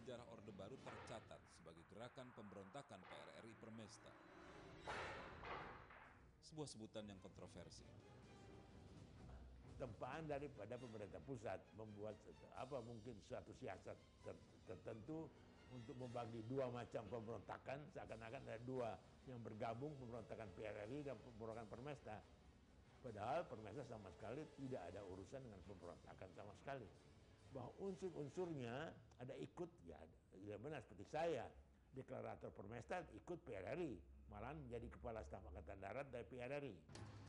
sejarah Orde Baru tercatat sebagai gerakan pemberontakan PRRI Permesta. Sebuah sebutan yang kontroversi. Tempaan daripada pemerintah pusat membuat mungkin suatu siasat tertentu untuk membagi dua macam pemberontakan, seakan-akan ada dua yang bergabung, pemberontakan PRRI dan pemberontakan Permesta. Padahal Permesta sama sekali tidak ada urusan dengan pemberontakan sama sekali. Bahwa unsur-unsurnya ada ikut, ya benar seperti saya, deklarator Permesta ikut PRRI, malah menjadi Kepala Staf Angkatan Darat dari PRRI.